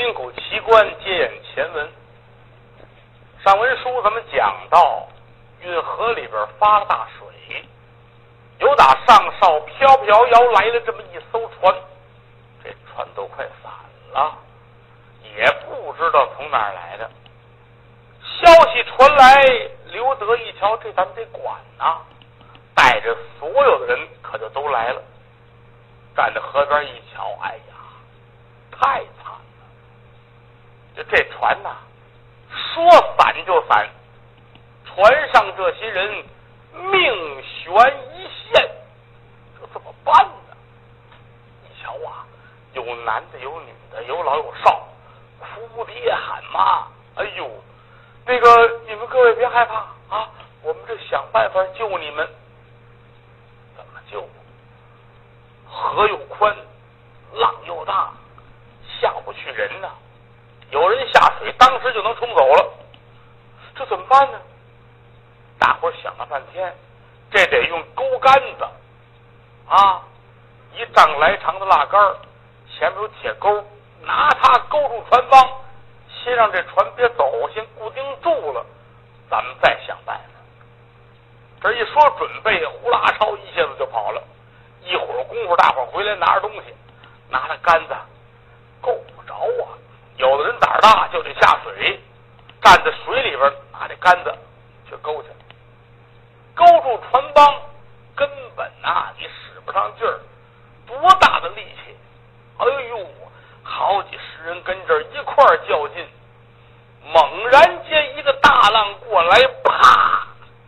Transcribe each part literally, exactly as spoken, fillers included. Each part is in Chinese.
营口奇观接演前文。上文书咱们讲到，运河里边发了大水，有打上哨飘飘摇来了这么一艘船，这船都快散了，也不知道从哪儿来的。消息传来，刘德一瞧，这咱们得管呐，带着所有的人可就都来了。站在河边一瞧，哎呀，太惨了！就这船呐，说散就散，船上这些人命悬一线，这怎么办呢？你瞧啊，有男的，有女的，有老有少，哭爹喊妈。哎呦，那个你们各位别害怕啊，我们这想办法救你们。怎么救？河又宽，浪又大，下不去人呐。有人下水，当时就能冲走了。这怎么办呢？大伙儿想了半天，这得用钩竿子啊，一丈来长的蜡杆，前面有铁钩，拿它勾住船帮，先让这船别走，先固定住了，咱们再想办法。这一说准备，呼啦超一下子就跑了。一会儿功夫，大伙儿回来拿着东西，拿着杆子，够不着啊！有的人胆儿大，就得下水，站在水里边拿这杆子去勾去，勾住船帮，根本啊你使不上劲儿，多大的力气！哎呦，好几十人跟这儿一块儿较劲，猛然间一个大浪过来，啪！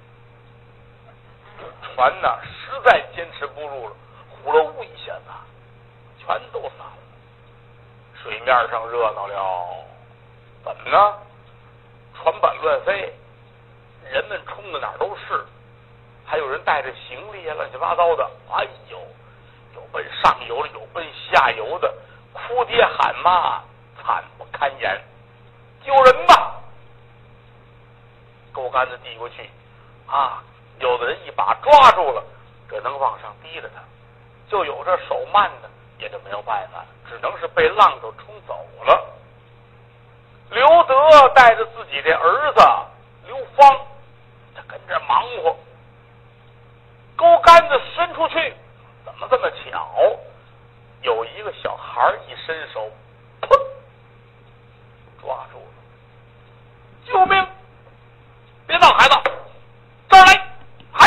船呢实在坚持不住了，呼噜呜一下子，全都散了。水面上热闹了，怎么呢？船板乱飞，人们冲的哪儿都是，还有人带着行李啊，乱七八糟的。哎呦，有奔上游的，有奔下游的，哭爹喊妈，惨不堪言。救人吧！钩竿子递过去，啊，有的人一把抓住了，这能往上提着他；就有这手慢的，也就没有办法，只能是被浪头冲走了。刘德带着自己的儿子刘芳，他跟这忙活，钩竿子伸出去，怎么这么巧？有一个小孩一伸手，砰，抓住了！救命！别闹，孩子，这儿来！嗨，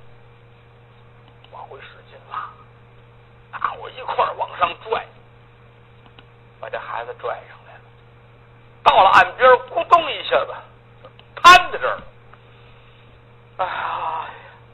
往回使劲拉，大伙一块儿往上拽，把这孩子拽上来了。到了岸边，咕咚一下子瘫在这儿。哎呀，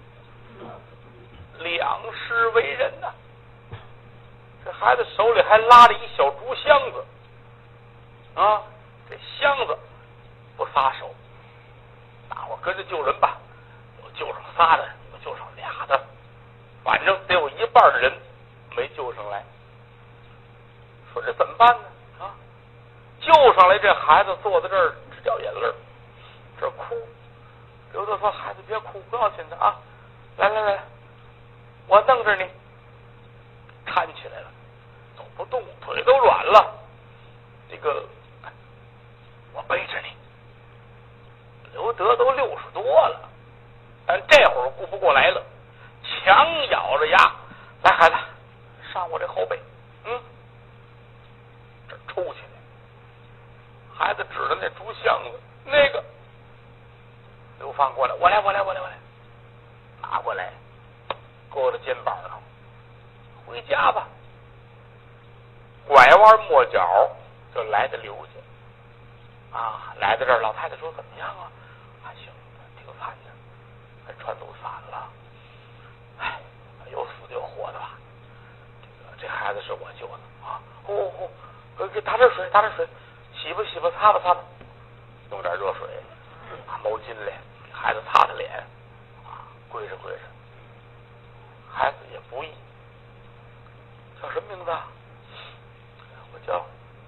两世为人呐、啊！这孩子手里还拉着一小竹箱子啊，这箱子不撒手，大伙跟着救人吧，有救上仨的，有救上俩的，反正得有一半的人没救上来。说这怎么办呢？啊，救上来这孩子坐在这儿直掉眼泪，这哭。刘德说：“孩子别哭，不要紧的啊，来来来，我弄着你。”搀起来了，走不动，腿都软了。这个，我背着你。刘德都六十多了，但这会儿顾不过来了，强咬着牙，来孩子，上我这后背，嗯，这抽起来。孩子指着那竹箱子，那个，刘芳过来，我来，我来，我来，我来，拿过来，搁在肩膀上，回家吧。拐弯抹角就来到刘家，啊，来到这儿，老太太说怎么样啊？还行，挺惨的，这船都散了，哎，有死有活的吧？这个这孩子是我救的啊！呼呼呼，给打点水，打点水，洗吧洗吧，擦吧擦吧，用点热水，拿毛巾来给孩子擦擦脸，啊，跪着跪着。孩子也不易，叫什么名字啊？我叫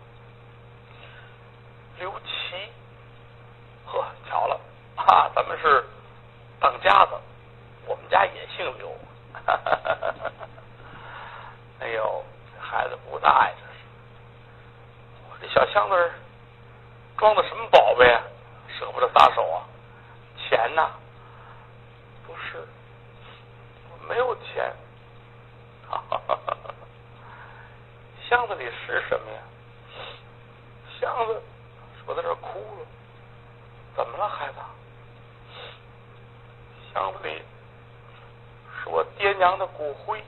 刘琦。呵，巧了啊，咱们是当家子，我们家也姓刘。哎呦，这孩子不大呀，这是。我这小小箱子装的什么宝贝啊？舍不得撒手啊？钱呐、啊？不是，我没有钱。哈哈哈哈哈！箱子里是什么呀？箱子，我在这哭了。怎么了，孩子？箱子里是我爹娘的骨灰。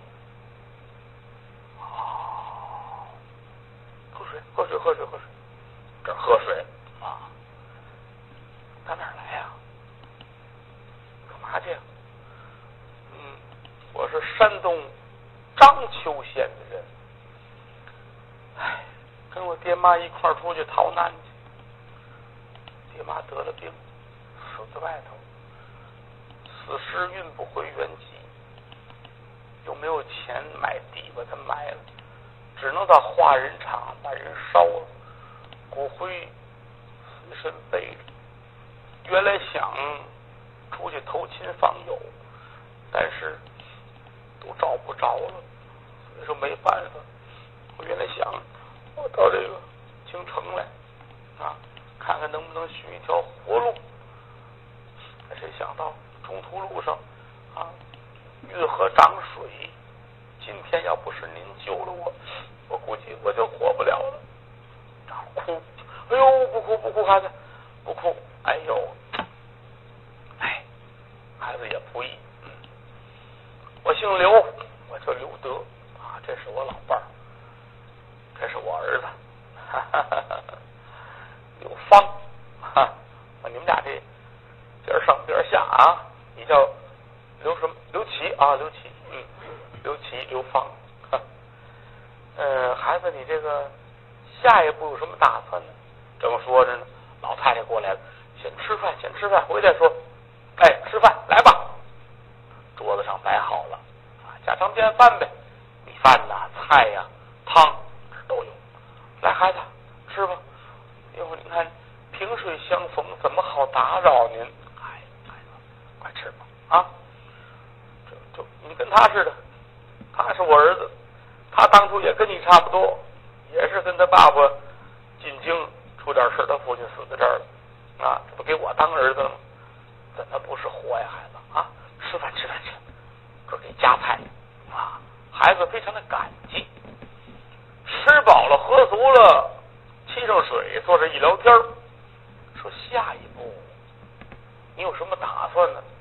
哦，喝水，喝水，喝水，喝水。这儿喝水啊！打哪儿来呀？干嘛去？嗯，我是山东章丘县的人。哎，跟我爹妈一块儿出去逃难去。爹妈得了病，死在外头，死尸运不回原籍，又没有钱买地把它埋了，只能到化人厂把人烧了，骨灰随身背着。原来想出去投亲访友，但是都找不着了，所以说没办法。我原来想我到这个京城来啊，看看能不能寻一条活路。可谁想到中途路上啊，运河涨水，今天要不是您救了我，我估计我就活不了了。哭，哎呦，不哭不哭，孩子不哭，哎呦，哎，孩子也不易。嗯，我姓刘，我叫刘德啊，这是我老伴儿，这是我儿子，哈哈哈哈刘芳，哈，你们俩这边上边下啊，你叫刘什么？刘琦啊，刘琦，嗯，刘琦，刘芳，哈，呃，孩子，你这个下一步有什么打算呢？正说着呢，老太太过来了，先吃饭，先吃饭，回来说，哎，吃饭来吧。桌子上摆好了啊，家常便饭呗，米饭呐、菜呀、汤都有。来，孩子吃吧。一会儿你看萍水相逢，怎么好打扰您？哎，孩子，快吃吧啊！就就你跟他似的，他是我儿子，他当初也跟你差不多，也是跟他爸爸进京出点事，他父亲死在这儿了啊，这不给我当儿子了吗？怎么不是活呀，孩子啊？吃饭吃饭吃，这给夹菜啊！孩子非常的感激。吃饱了喝足了，沏上水，坐着一聊天，说下一步你有什么打算呢？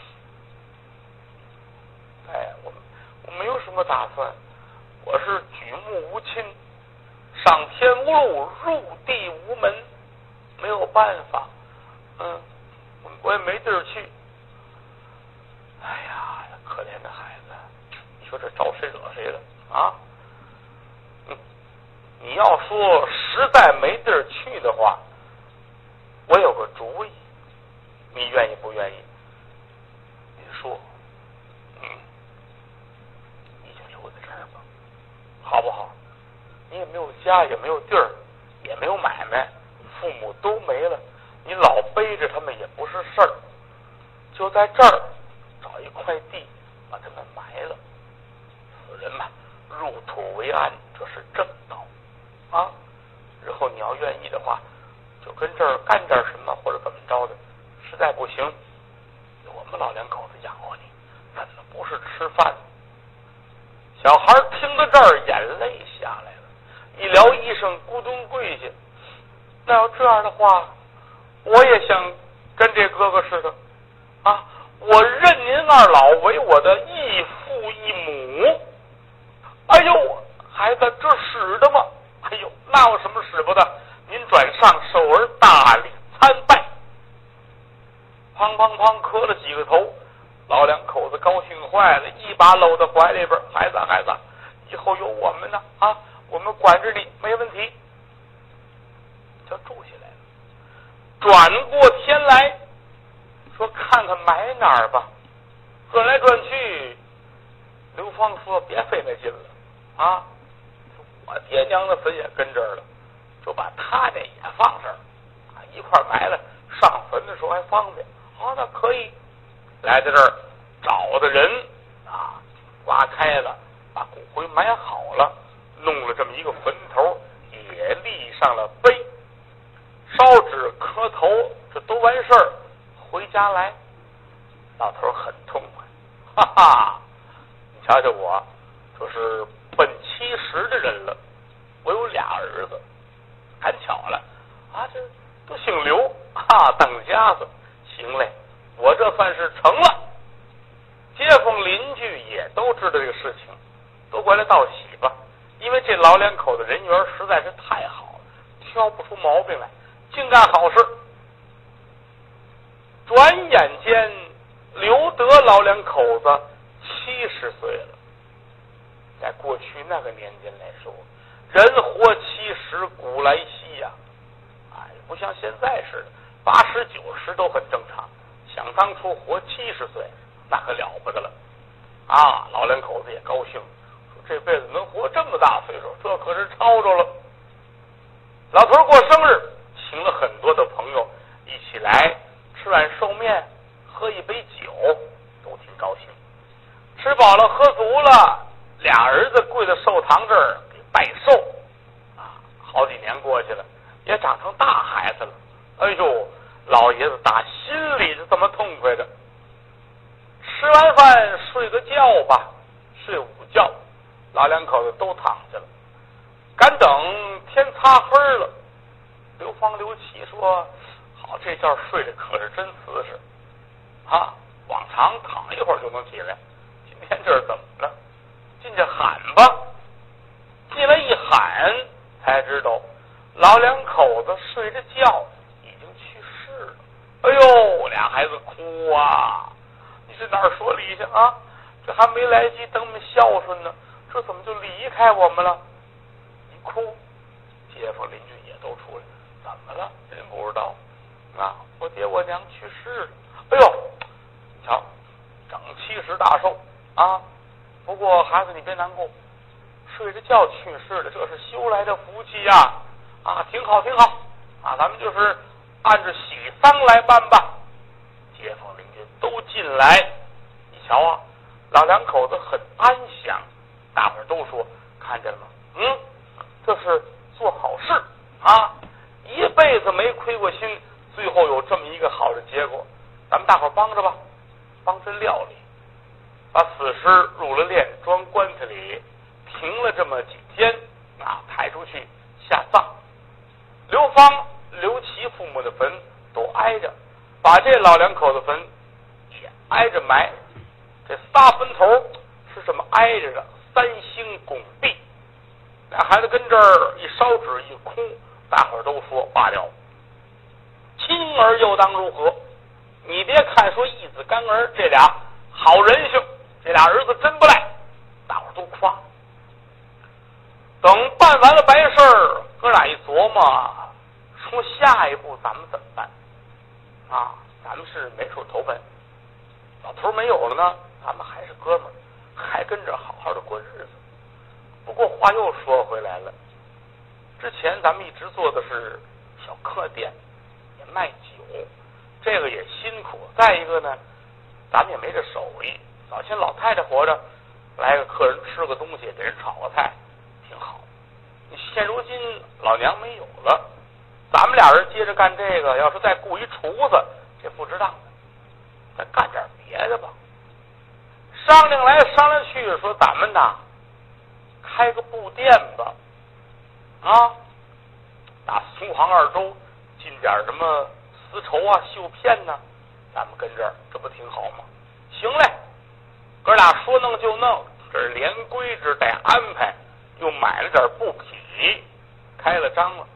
哎，我我没有什么打算，我是举目无亲，上天无路，入地无门，没有办法，嗯，我也没地儿去。哎呀，可怜的孩子，你说这招谁惹谁了啊？嗯，你要说实在没地儿去的话，我有个主意，你愿意不愿意？你说，嗯，你就留在这儿吧，好不好？你也没有家，也没有地儿，也没有买卖，父母都没了，你老背着他们也不是事儿，就在这儿找一块地把他们埋了。死人嘛，入土为安，这是正道啊。日后你要愿意的话，就跟这儿干点什么或者怎么着的，实在不行，我们老两口子养活你，怎么不是吃饭？小孩听到这儿，眼泪下来了，一撩衣裳，咕咚跪下。那要这样的话，我也想跟这哥哥似的啊！我认您二老为我的义父义母。哎呦，孩子，这使的吗？哎呦，那有什么使不得？您转上受儿大礼参拜。砰砰砰，磕了几个头，老两口子高兴坏了，一把搂在怀里边。孩子，孩子，以后有我们呢啊，我们管着你，没问题。就住下来了。转过天来，说看看埋哪儿吧。转来转去，刘芳说别费那劲了啊，我爹娘的坟也跟这儿了，就把他这也放这儿啊，一块埋了，上坟的时候还方便。好，那可以。来到这儿找的人啊，挖开了，把骨灰埋好了，弄了这么一个坟头，也立上了碑完事儿回家来，老头很痛快，哈哈，你瞧瞧我，这是奔七十的人了，我有俩儿子，赶巧了啊，这都姓刘啊，当家子，行嘞，我这算是成了。街坊邻居也都知道这个事情，都过来道喜吧，因为这老两口子人缘实在是太好了，挑不出毛病来，净干好事。转眼间，刘德老两口子七十岁了。在过去那个年间来说，人活七十古来稀呀、啊，哎，不像现在似的，八十九十都很正常。想当初活七十岁，那可了不得了啊！老两口子也高兴，说这辈子能活这么大岁数，这可是超着了。老头过生日，请了很多的朋友一起来吃碗寿面，喝一杯酒，都挺高兴。吃饱了喝足了，俩儿子跪在寿堂这儿给拜寿啊！好几年过去了，也长成大孩子了。哎呦，老爷子打心里就这么痛快着。吃完饭睡个觉吧，睡午觉，老两口子都躺下了。赶等天擦黑了，刘芳刘琦说：“好，这觉睡得可是真瓷实啊！往常躺一会儿就能起来，今天这是怎么了？进去喊吧。”进来一喊，才知道老两口子睡着觉已经去世了。哎呦，俩孩子哭啊！你是哪儿说理去啊？这还没来及等我们孝顺呢，这怎么就离开我们了？一哭，街坊邻居也都出来，怎么了？人不知道啊，我爹我娘去世了。哎呦，瞧，整七十大寿啊！不过孩子你别难过，睡着觉去世的，这是修来的福气呀！啊，挺好挺好啊，咱们就是按着喜丧来办吧。街坊邻居都进来，你瞧啊，老两口子很安详，大伙儿都说看见了吗？嗯，这是做好事啊，一辈子没亏过心，最后有这么一个好的结果，咱们大伙儿帮着吧，帮着料理，把死尸入了殓，装棺材里，停了这么几天啊，抬出去下葬。刘芳、刘琦父母的坟都挨着，把这老两口子坟也挨着埋。这仨坟头是这么挨着的，三星拱璧。俩孩子跟这儿一烧纸一哭，大伙儿都说罢了，亲儿又当如何？你别看说义子干儿这俩好人性，这俩儿子真不赖，大伙儿都夸。等办完了白事儿，哥俩一琢磨，说下一步咱们怎么办啊？咱们是没处投奔，老头没有了呢，咱们还是哥们儿，还跟着好好的过日子。不过话又说回来了，之前咱们一直做的是小客店，也卖酒，这个也辛苦。再一个呢，咱们也没这手艺。早先老太太活着，来个客人吃个东西，给人炒个菜，挺好。现如今老娘没有了，咱们俩人接着干这个，要是再雇一厨子，这不值当的，再干点别的吧。商量来商量去，说咱们呐开个布店吧，啊，打苏杭二州进点什么丝绸啊、绣片呢，咱们跟这儿，这不挺好吗？行嘞，哥俩说弄就弄，这是连规制带安排，又买了点布匹，开了张了。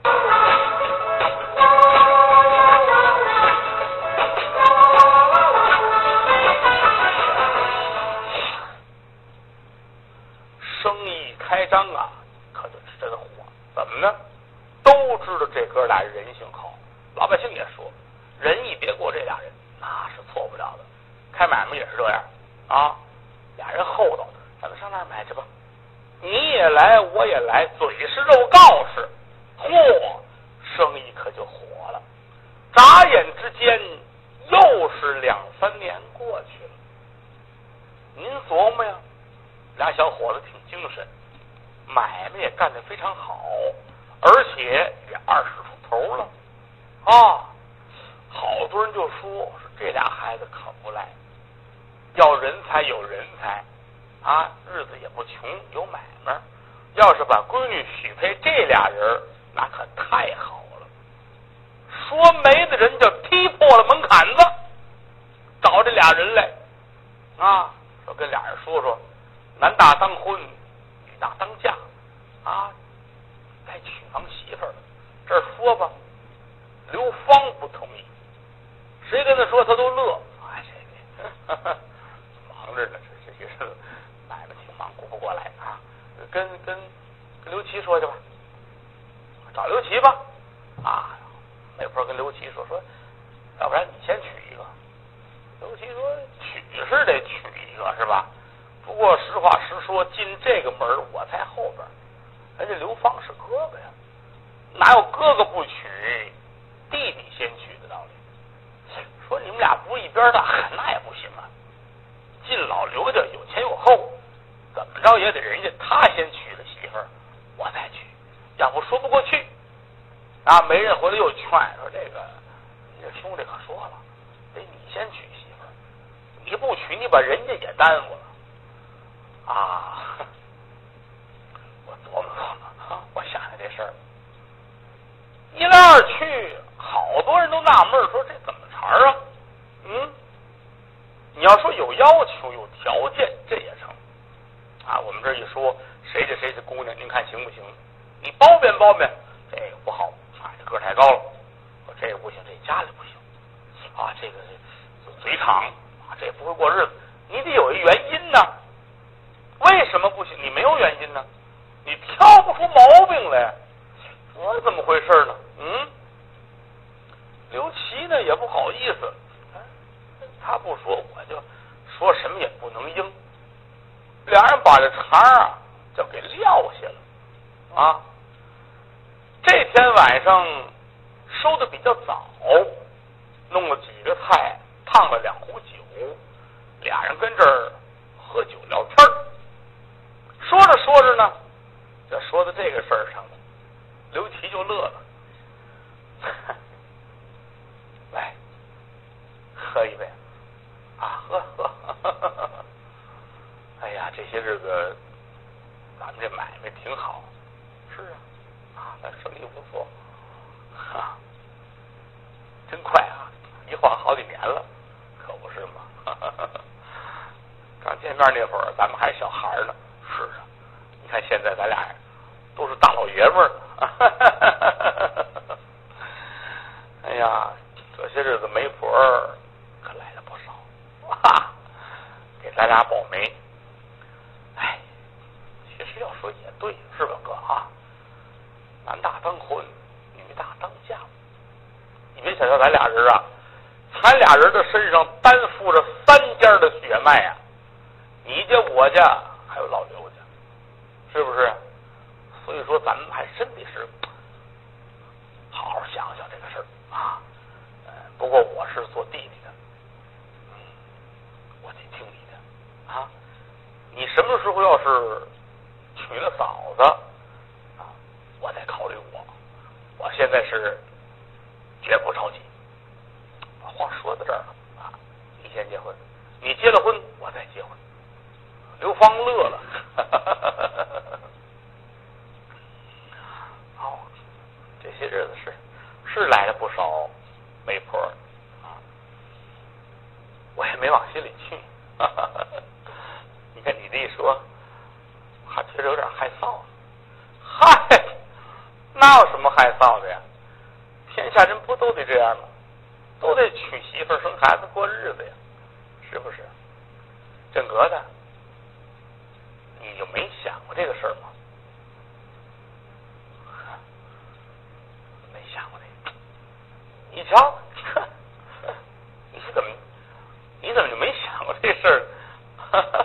生意开张啊，可就是真火。怎么呢？都知道这哥俩人性好，老百姓也说，仁义别过这俩人，那是错不了的。开买卖也是这样啊，俩人厚道，咱们上那儿买去吧。你也来，我也来，嘴是肉告示，嚯，生意可就火了。眨眼之间，又是两三年过去了。您琢磨呀，俩小伙子挺精神，买卖也干得非常好，而且也二十出头了啊。 好多人就说说这俩孩子可不赖，要人才有人才啊，日子也不穷，有买卖。要是把闺女许配这俩人，那可太好了。说媒的人就踢破了门槛子，找这俩人来啊，说跟俩人说说，男大当婚，女大当嫁啊，该娶房媳妇儿了。这儿说吧，刘芳不同意，谁跟他说他都乐。哎，这个忙着呢，这这些事买卖挺忙，顾不过来啊。跟跟跟刘琦说去吧，找刘琦吧。啊，媒婆跟刘琦说说，要不然你先娶一个。刘琦说娶是得娶一个是吧？不过实话实说，进这个门我在后边，人家刘芳是哥哥呀，哪有哥哥不娶弟弟先娶的道理？说你们俩不是一边大，那也不行啊。进老刘家有前有后，怎么着也得人家他先娶了媳妇儿，我再娶，要不说不过去啊。媒人回来又劝说，这个你这兄弟可说了，得你先娶媳妇儿，你不娶你把人家也耽误了啊。我琢磨琢磨，我想想这事儿，一来二去，好多人都纳闷说这怎么茬啊？嗯，你要说有要求有条件，这也成啊。我们这一说谁这谁这姑娘，您看行不行？你包辩包辩，这个不好啊，这个太高了，这个不行，这家里不行啊，这个嘴长啊，这不会过日子，你得有一原因呢。为什么不行？你没有原因呢，你挑不出毛病来，这怎么回事呢？嗯，刘琦呢也不好意思，他不说我就说什么也不能应，俩人把这茬啊就给撂下了啊。这天晚上收的比较早，弄了几个菜，烫了两壶酒，俩人跟这儿喝酒聊天儿。说着说着呢，就说到这个事儿上了，刘琦就乐了，来喝一杯啊，喝喝，哎呀，这些日子咱们这买卖挺好，是啊，啊，咱生意不错，哈，真快啊，一晃好几年了，可不是吗？刚见面那会儿，咱们还是小孩呢。是啊，你看现在咱俩都是大老爷们儿。哎呀，这些日子媒婆可来了不少，啊，给咱俩保媒。哎，其实要说也对，是吧哥啊？男大当婚，女大当嫁。你别小瞧咱俩人啊，咱俩人的身上担负着三家的血脉啊，你家我家还有老刘家，是不是？所以说咱们还真得是好好想想这个事儿啊。呃，不过我是做弟弟的，我得听你的啊。你什么时候要是娶了嫂子啊，我再考虑我。我现在是绝不着急。把话说到这儿了啊，你先结婚，你结了婚我再结婚。刘芳乐了，好，这些日子是是来了不少媒婆啊，我也没往心里去。你看你这一说，还觉得有点害臊。嗨，哪有什么害臊的呀？天下人不都得这样吗？都得娶媳妇生孩子过日子呀，是不是？正格的。你就没想过这个事儿吗？没想过这个。你瞧，你怎么，你怎么就没想过这事儿？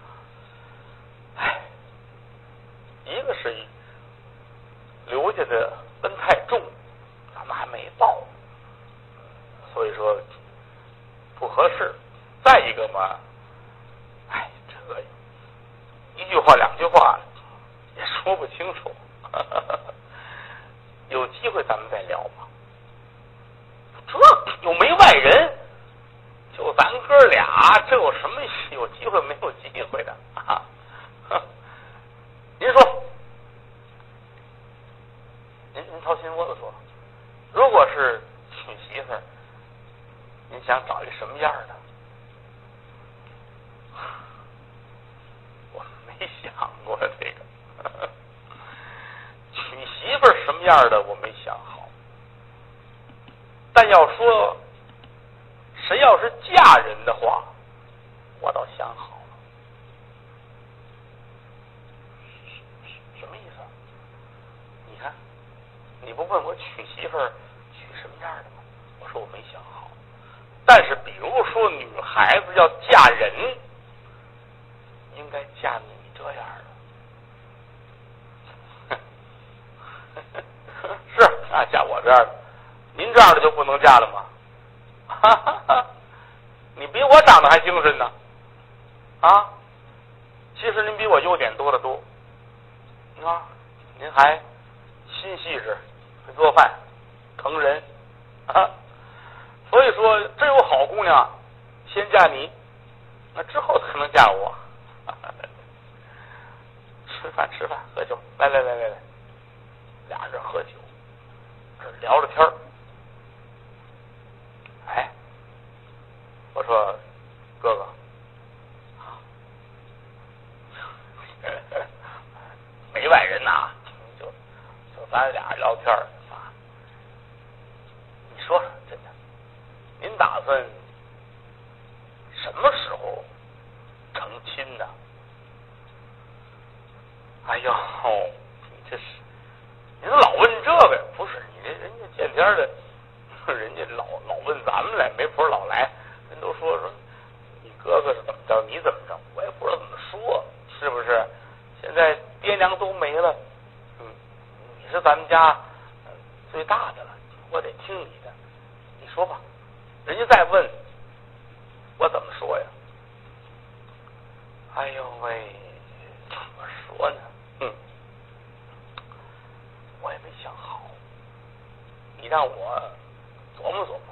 哎，一个是刘家的恩太重，咱们还没报，所以说不合适。再一个嘛，哎，这个。一句话两句话也说不清楚，有机会咱们再聊吧。 这又没外人，就咱哥俩，这有什么有机会没有机会的啊？您说，您您掏心窝子说，如果是娶媳妇儿，您想找一什么样的？我没想过这个，娶媳妇儿什么样的我没想好。但要说谁要是嫁人的话，我倒想好了。什么意思？你看，你不问我娶媳妇儿娶什么样的吗？我说我没想好。但是比如说女孩子要嫁人，应该嫁你这样的。是啊，嫁我这样的。您这样的就不能嫁了吗？哈哈哈，你比我长得还精神呢，啊！其实您比我优点多得多，啊！您还心细致，会做饭，疼人，啊！所以说，真有好姑娘，先嫁你，那之后才能嫁我。吃饭吃饭，喝酒，来来来来来，俩人喝酒，这聊着天儿。哎，我说哥哥，没外人呐，就就咱俩聊天儿啊。你说说，真的，您打算什么时候成亲呢？哎呦，你这是，您老问这个呀？不是，你这人家见天的。人家老老问咱们来，没谱老来，人都说说你哥哥是怎么着，你怎么着，我也不知道怎么说，是不是？现在爹娘都没了，嗯，你是咱们家、呃、最大的了，我得听你的，你说吧。人家再问，我怎么说呀？哎呦喂，怎么说呢？嗯，我也没想好，你让我琢磨琢磨，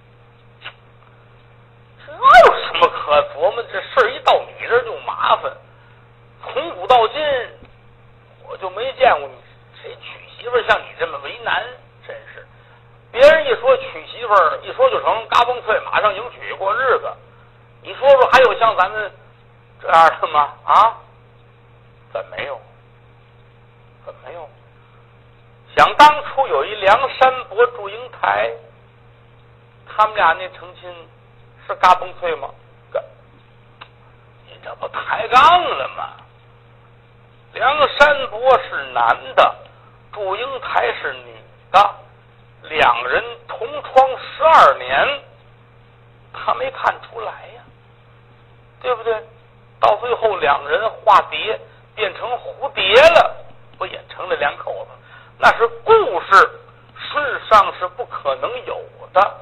这有什么可琢磨？这事儿一到你这儿就麻烦。从古到今，我就没见过你谁娶媳妇儿像你这么为难，真是。别人一说娶媳妇儿，一说就成嘎嘣脆，马上迎娶过日子。你说说，还有像咱们这样的吗？啊？怎没有？怎没有？想当初有一梁山伯祝英台。他们俩那成亲是嘎嘣脆吗？你这不抬杠了吗？梁山伯是男的，祝英台是女的，两人同窗十二年，他没看出来呀，对不对？到最后两人化蝶变成蝴蝶了，不也成了两口子？那是故事，世上是不可能有的。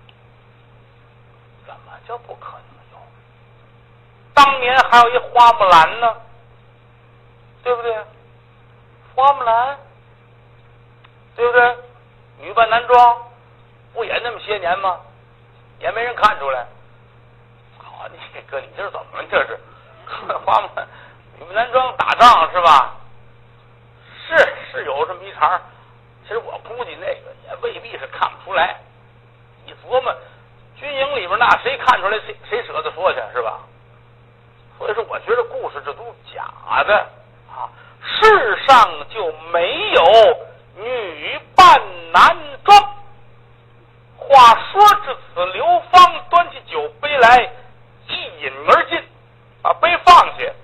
这不可能有，当年还有一花木兰呢，对不对？花木兰，对不对？女扮男装，不也那么些年吗？也没人看出来。好，你哥，你这是怎么了？这是花木兰女扮男装打仗是吧？是是有这么一茬，其实我估计那个也未必是看不出来。你琢磨。军营里边那谁看出来谁谁舍得说去是吧？所以说我觉得故事这都是假的啊，世上就没有女扮男装。话说至此，刘芳端起酒杯来，一饮而尽，把杯放下。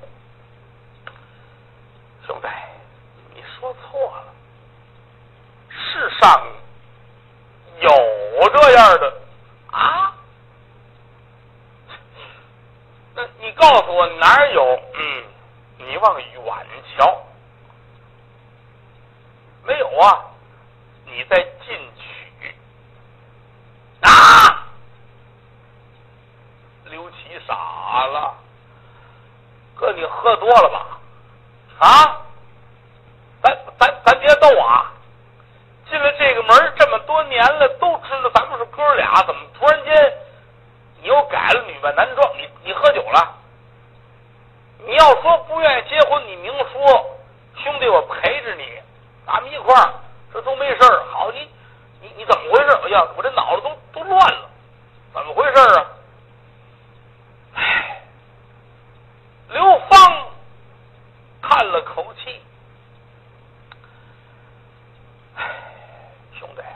兄弟，你说错了，世上有这样的。啊？那你告诉我哪儿有？嗯，你往远瞧，没有啊？你在进取啊？刘琦傻了，哥，你喝多了吧？啊？咱咱咱别逗啊！进了这个门这么多年了，都知道咱们是哥俩。 俩怎么突然间你又改了女扮男装？你你喝酒了？你要说不愿意结婚，你明说，兄弟，我陪着你，咱们一块儿，这都没事儿。好，你你你怎么回事？哎呀，我这脑子都都乱了，怎么回事啊？唉，刘芳叹了口气，唉，兄弟，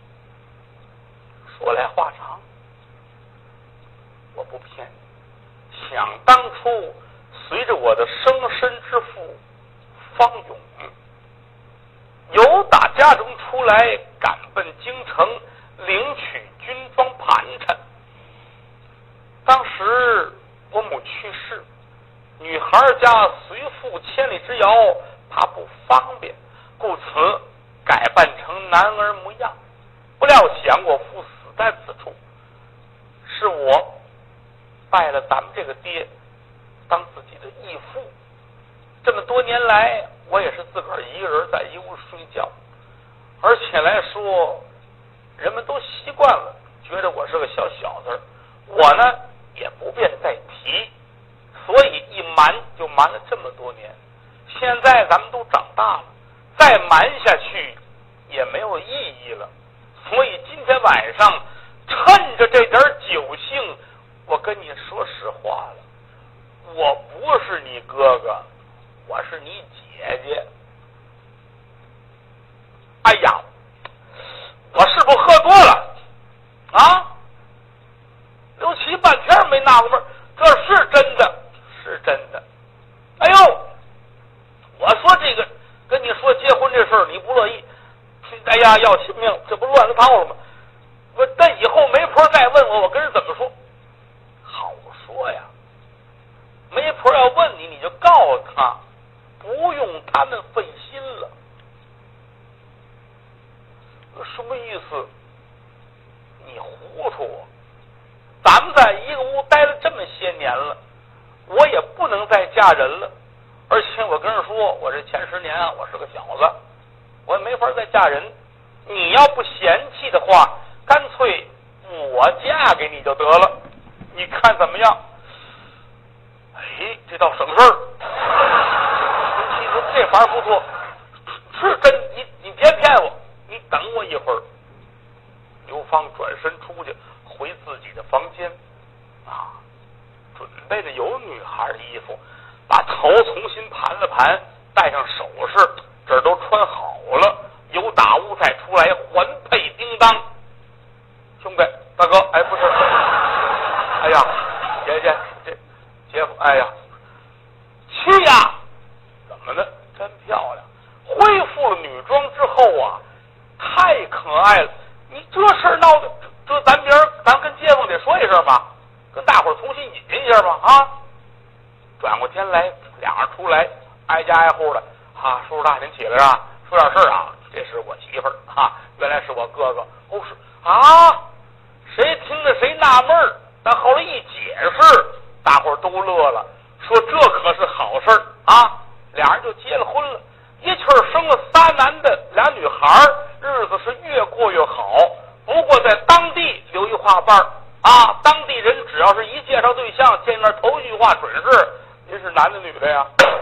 说来话长，我不骗你，想当初随着我的生身之父方勇由打家中出来，赶奔京城领取军装盘缠。当时我母去世，女孩家随父千里之遥，怕不方便，故此改扮成男儿模样。不料想我父死在此处，是我拜了咱们这个爹当自己的义父。这么多年来，我也是自个儿一个人在一屋睡觉，而且来说，人们都习惯了，觉得我是个小小子，我呢也不便再提，所以一瞒就瞒了这么多年。现在咱们都长大了，再瞒下去也没有意义了。所以今天晚上趁着这点酒兴，我跟你说实话了，我不是你哥哥，我是你姐姐。哎呀，我是不是喝多了啊？刘琦半天没纳过闷，这是真的，是真的。哎呦，我说这个跟你说结婚这事儿你不乐意，哎呀要亲命，这不乱了套了吗？我那以后媒婆再问我，我跟人怎么说？好说呀，媒婆要问你，你就告诉他，不用他们费心了。什么意思？你糊涂我！咱们在一个屋待了这么些年了，我也不能再嫁人了。而且我跟人说，我这前十年啊，我是个小子，我也没法再嫁人。你要不嫌弃的话，干脆我嫁给你就得了，你看怎么样？哎，这倒省事儿。你说这法不错，是真。你你别骗我，你等我一会儿。刘芳转身出去，回自己的房间啊，准备的有女孩的衣服，把头重新盘了盘，戴上首饰，这儿都穿好了，由打屋再出来，环佩叮当。兄弟，大哥，哎，不是，哎呀，姐姐，这姐夫，哎呀，去呀！怎么的？真漂亮！恢复了女装之后啊，太可爱了。你这事儿闹的，这咱明儿咱跟街坊得说一声吧，跟大伙儿重新引进一下吧啊！转过天来，俩人出来，挨家挨户的啊，叔叔大您起来啊，说点事儿啊，这是我媳妇儿啊，原来是我哥哥。哦，是啊，谁听着谁纳闷儿，但后来一解释，大伙儿都乐了，说这可是好事儿啊，俩人就结了婚了，一气儿生了仨男的俩女孩儿，日子是越过越好。不过在当地留一话瓣儿啊，当地人只要是一介绍对象，见面头一句话准是您是男的女的呀？